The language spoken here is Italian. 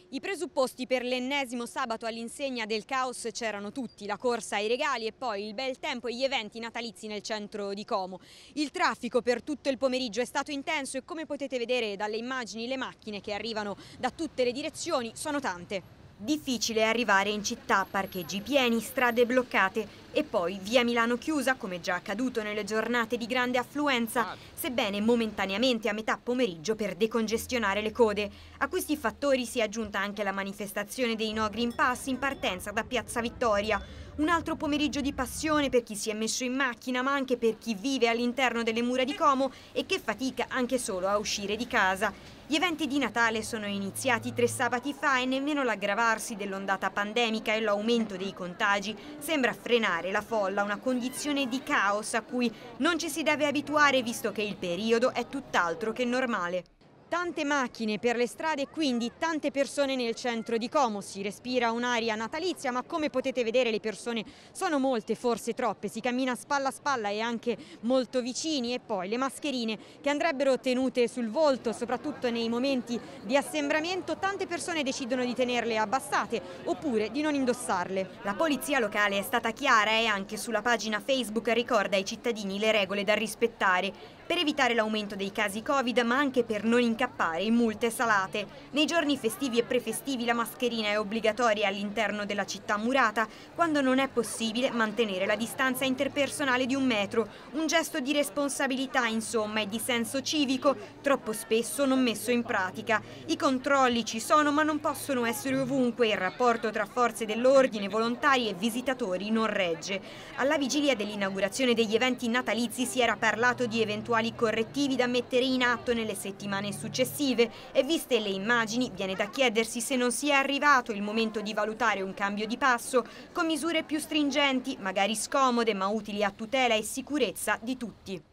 I presupposti per l'ennesimo sabato all'insegna del caos c'erano tutti, la corsa ai regali e poi il bel tempo e gli eventi natalizi nel centro di Como. Il traffico per tutto il pomeriggio è stato intenso e come potete vedere dalle immagini le macchine che arrivano da tutte le direzioni sono tante. Difficile arrivare in città, parcheggi pieni, strade bloccate e poi via Milano chiusa, come già accaduto nelle giornate di grande affluenza, sebbene momentaneamente a metà pomeriggio per decongestionare le code. A questi fattori si è aggiunta anche la manifestazione dei No Green Pass in partenza da Piazza Vittoria. Un altro pomeriggio di passione per chi si è messo in macchina, ma anche per chi vive all'interno delle mura di Como e che fatica anche solo a uscire di casa. Gli eventi di Natale sono iniziati 3 sabati fa e nemmeno l'aggravarsi dell'ondata pandemica e l'aumento dei contagi sembra frenare la folla, una condizione di caos a cui non ci si deve abituare visto che il periodo è tutt'altro che normale. Tante macchine per le strade e quindi tante persone nel centro di Como, si respira un'aria natalizia, ma come potete vedere le persone sono molte, forse troppe, si cammina spalla a spalla e anche molto vicini e poi le mascherine che andrebbero tenute sul volto, soprattutto nei momenti di assembramento, tante persone decidono di tenerle abbassate oppure di non indossarle. La polizia locale è stata chiara e anche sulla pagina Facebook ricorda ai cittadini le regole da rispettare per evitare l'aumento dei casi Covid, ma anche per non incappare in multe salate. Nei giorni festivi e prefestivi la mascherina è obbligatoria all'interno della città murata, quando non è possibile mantenere la distanza interpersonale di 1 metro. Un gesto di responsabilità, insomma, e di senso civico, troppo spesso non messo in pratica. I controlli ci sono, ma non possono essere ovunque. Il rapporto tra forze dell'ordine, volontari e visitatori non regge. Alla vigilia dell'inaugurazione degli eventi natalizi si era parlato di eventuali correttivi da mettere in atto nelle settimane successive e viste le immagini viene da chiedersi se non sia arrivato il momento di valutare un cambio di passo con misure più stringenti, magari scomode ma utili a tutela e sicurezza di tutti.